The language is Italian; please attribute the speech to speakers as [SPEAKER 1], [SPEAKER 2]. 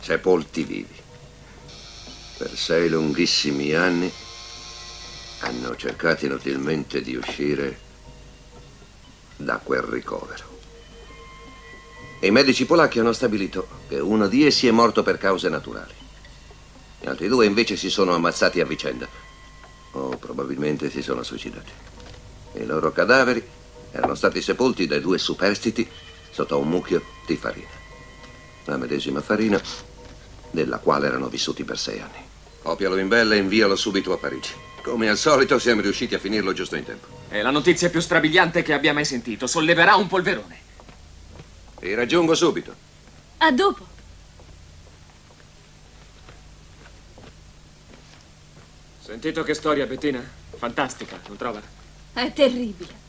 [SPEAKER 1] sepolti vivi. Per 6 lunghissimi anni hanno cercato inutilmente di uscire da quel ricovero. E i medici polacchi hanno stabilito che uno di essi è morto per cause naturali. Gli altri 2 invece si sono ammazzati a vicenda. O probabilmente si sono suicidati. I loro cadaveri erano stati sepolti dai 2 superstiti sotto un mucchio di farina. La medesima farina della quale erano vissuti per 6 anni. Copialo in bella e invialo subito a Parigi. Come al solito siamo riusciti a finirlo giusto in tempo.
[SPEAKER 2] È la notizia più strabiliante che abbia mai sentito. Solleverà un polverone.
[SPEAKER 1] Ti raggiungo subito.
[SPEAKER 3] A dopo.
[SPEAKER 2] Sentito che storia, Bettina? Fantastica, non trova?
[SPEAKER 3] È terribile.